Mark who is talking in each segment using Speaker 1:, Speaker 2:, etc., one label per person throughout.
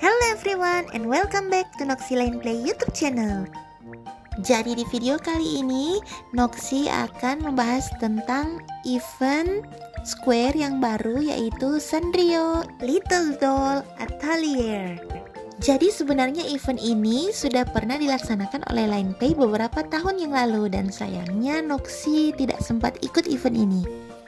Speaker 1: Hello everyone and welcome back to Noxy Line Play YouTube channel. Jadi di video kali ini Noxy akan membahas tentang event Square yang baru, yaitu Sanrio Little Doll Atelier. Jadi sebenarnya event ini sudah pernah dilaksanakan oleh Line Play beberapa tahun yang lalu, dan sayangnya Noxy tidak sempat ikut event ini.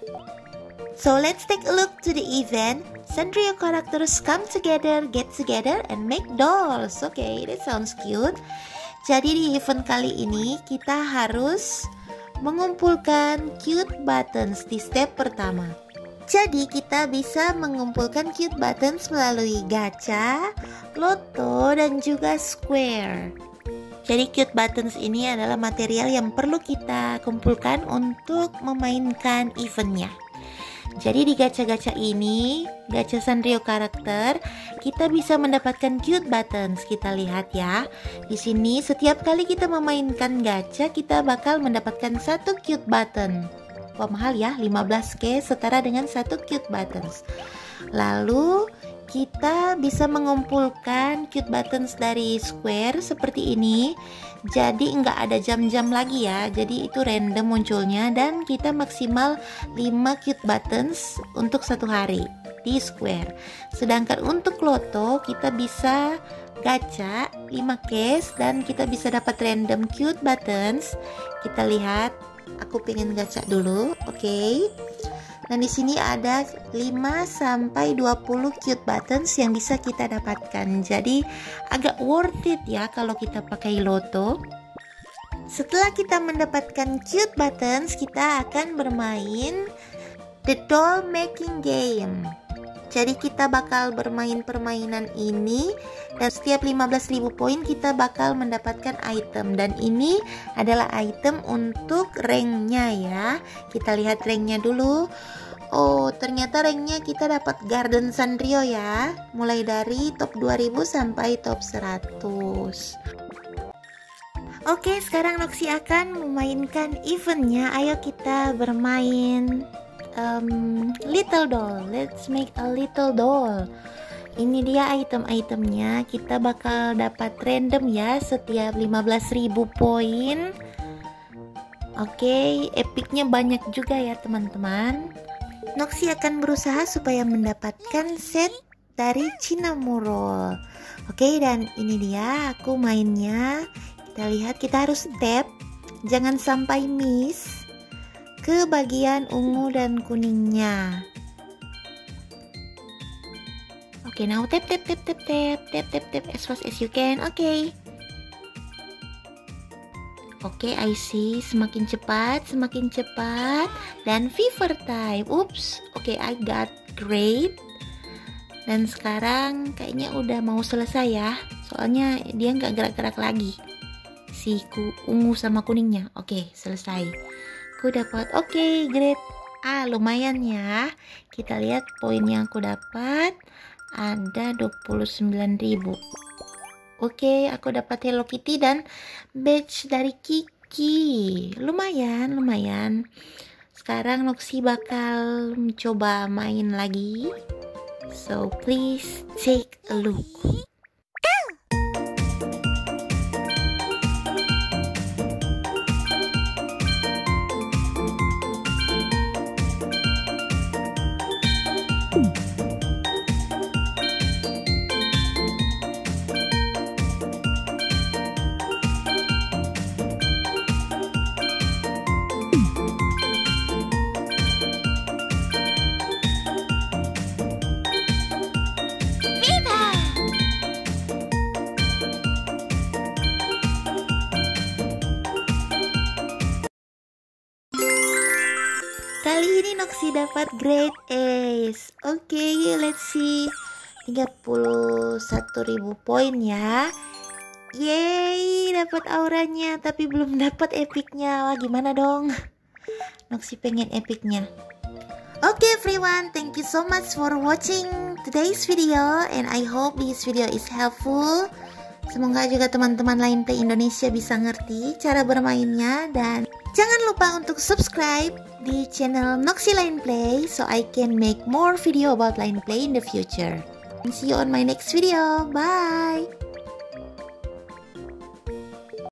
Speaker 1: So let's take a look to the event. Sanrio characters come together, get together, and make dolls. Okay, that sounds cute. Jadi di event kali ini kita harus mengumpulkan cute buttons di step pertama. Jadi kita bisa mengumpulkan cute buttons melalui gacha, loto, dan juga square. Jadi cute buttons ini adalah material yang perlu kita kumpulkan untuk memainkan eventnya. Jadi di gacha-gacha ini, gacha Sanrio karakter, kita bisa mendapatkan cute buttons. Kita lihat ya. Di sini setiap kali kita memainkan gacha, kita bakal mendapatkan satu cute button. Wah, mahal ya, 15k setara dengan satu cute buttons. Lalu kita bisa mengumpulkan cute buttons dari square seperti ini. Jadi nggak ada jam-jam lagi ya, jadi itu random munculnya, dan kita maksimal 5 cute buttons untuk satu hari di square. Sedangkan untuk loto kita bisa gacha 5 case dan kita bisa dapat random cute buttons. Kita lihat, aku pengen gacha dulu, oke. Dan di sini ada 5 sampai 20 cute buttons yang bisa kita dapatkan. Jadi agak worth it ya kalau kita pakai loto. Setelah kita mendapatkan cute buttons, kita akan bermain the doll making game. Jadi kita bakal bermain permainan ini, dan setiap 15.000 poin kita bakal mendapatkan item, dan ini adalah item untuk ranknya ya. Kita lihat ranknya dulu. Oh, ternyata ranknya kita dapat Garden Sanrio ya, mulai dari top 2000 sampai top 100. Oke, sekarang Noxy akan memainkan eventnya. Ayo kita bermain Little Doll. Let's make a little doll. Ini dia item-itemnya. Kita bakal dapat random ya setiap 15.000 poin. Oke, epicnya banyak juga ya teman-teman. Noxy akan berusaha supaya mendapatkan set dari Cinnamoroll. Oke, dan ini dia aku mainnya. Kita lihat, kita harus tap, jangan sampai miss ke bagian ungu dan kuningnya. Oke, now tap tap tap tap tap tap tap tap as fast as you can. Oke. Oke, I see. Semakin cepat, dan fever time. Oops. Oke, I got great. Dan sekarang kayaknya udah mau selesai ya. Soalnya dia nggak gerak-gerak lagi. Si ungu sama kuningnya. Oke, selesai. Aku dapat. Oke, great. Lumayan ya. Kita lihat poin yang aku dapat. Ada 29.000. Oke, aku dapat Hello Kitty dan badge dari Kiki. Lumayan. Sekarang Noxy bakal mencoba main lagi. So, please take a look. Kali ini Noxy dapat grade Ace. Oke, let's see. 31.000 poin ya. Yeay, dapat auranya, tapi belum dapat epicnya. Wah, gimana dong? Noxy pengen epicnya. Oke everyone, thank you so much for watching today's video, and I hope this video is helpful. Semoga juga teman-teman Line Play Indonesia bisa ngerti cara bermainnya, dan jangan lupa untuk subscribe di channel Noxy Line Play so I can make more video about Line Play in the future. See you on my next video. Bye.